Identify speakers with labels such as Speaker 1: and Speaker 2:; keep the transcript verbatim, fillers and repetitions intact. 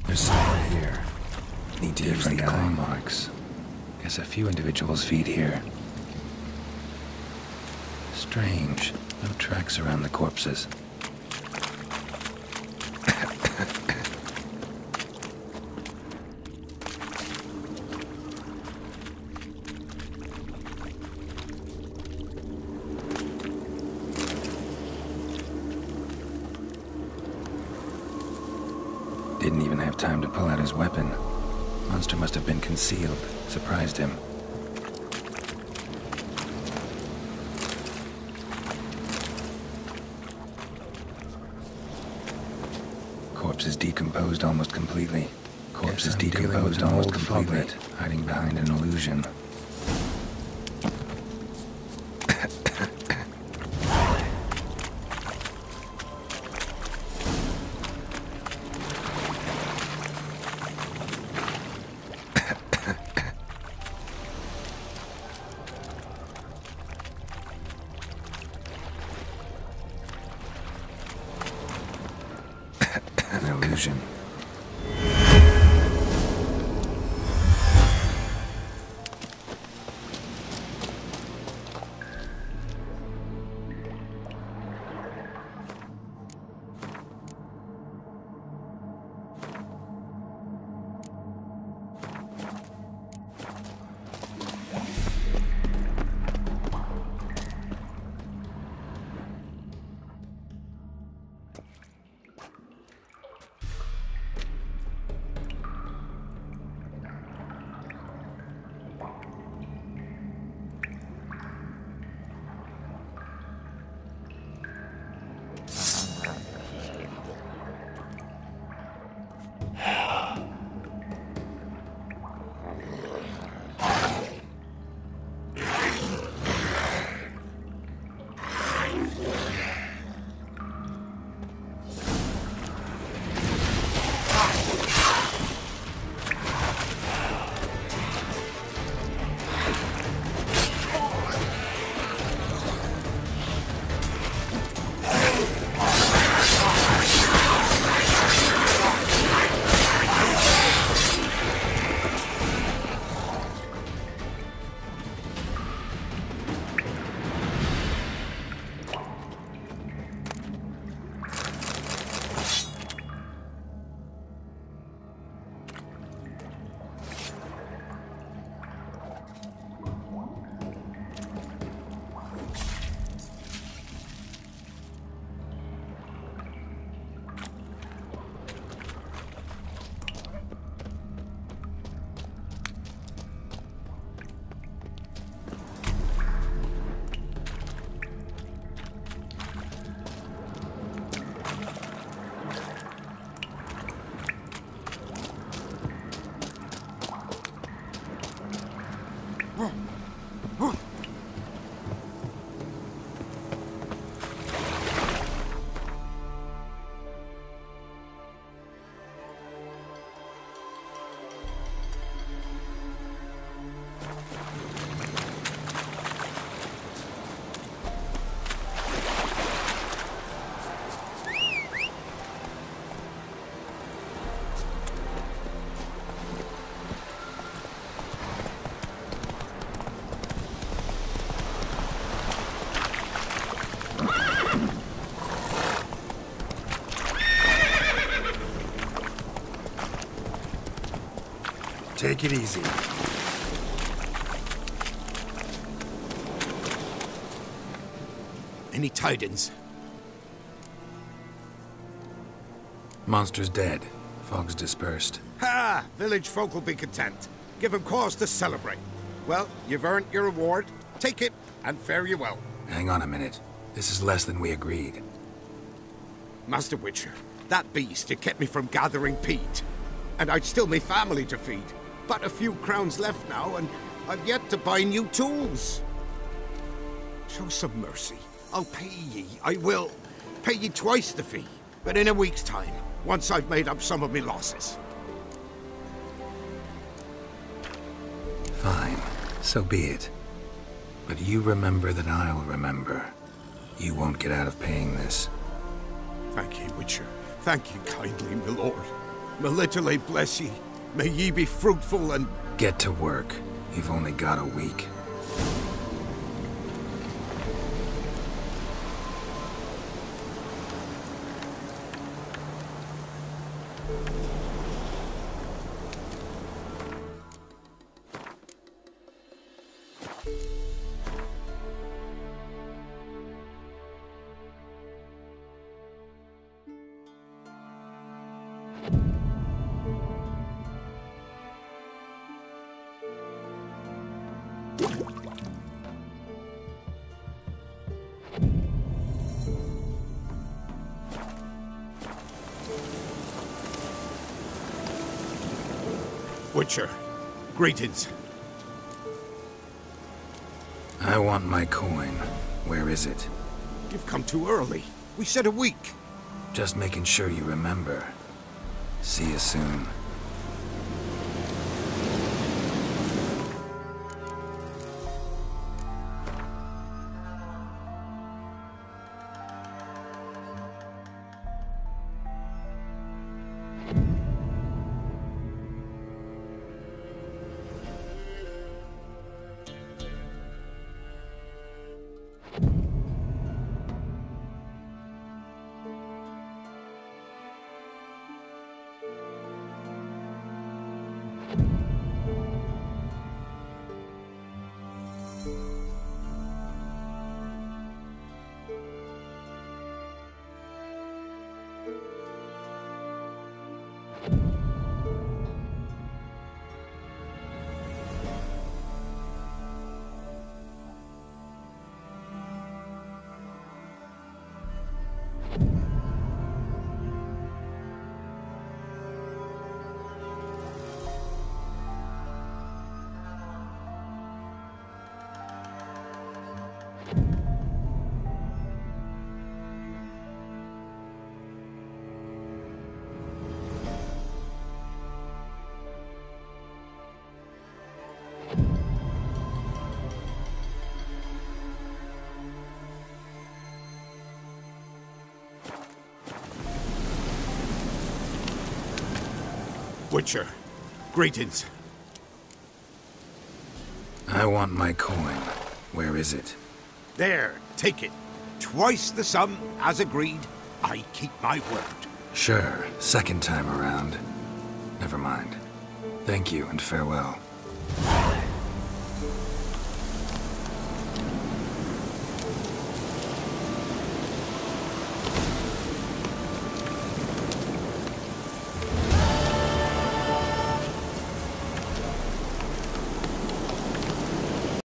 Speaker 1: There's someone here. Need to use the
Speaker 2: Different claw
Speaker 1: eye.
Speaker 2: marks. Guess a few individuals feed here. Strange. No tracks around the corpses. Didn't even have time to pull out his weapon. Monster must have been concealed. Surprised him. Corpse is decomposed almost completely. Corpse is decomposed almost completely. Hiding behind an illusion. An illusion.
Speaker 1: Take it easy.
Speaker 3: Any tidings?
Speaker 2: Monster's dead. Fog's dispersed.
Speaker 3: Ha! Village folk will be content. Give 'em cause to celebrate. Well, you've earned your reward. Take it, and fare you well.
Speaker 2: Hang on a minute. This is less than we agreed.
Speaker 3: Master Witcher, that beast, it kept me from gathering peat. And I'd still me family to feed. But a few crowns left now, and I've yet to buy new tools. Show some mercy. I'll pay ye. I will. Pay ye twice the fee. But in a week's time, once I've made up some of me losses.
Speaker 2: Fine. So be it. But you remember that I'll remember. You won't get out of paying this.
Speaker 3: Thank ye, Witcher. Thank ye kindly, my lord. Melitele bless ye. May ye be fruitful and...
Speaker 2: Get to work. You've only got a week.
Speaker 3: Witcher, greetings.
Speaker 2: I want my coin. Where is it?
Speaker 3: You've come too early. We said a week.
Speaker 2: Just making sure you remember. See you soon.
Speaker 3: Witcher, greetings.
Speaker 2: I want my coin. Where is it?
Speaker 3: There, take it. Twice the sum, as agreed. I keep my word.
Speaker 2: Sure, second time around. Never mind. Thank you and farewell.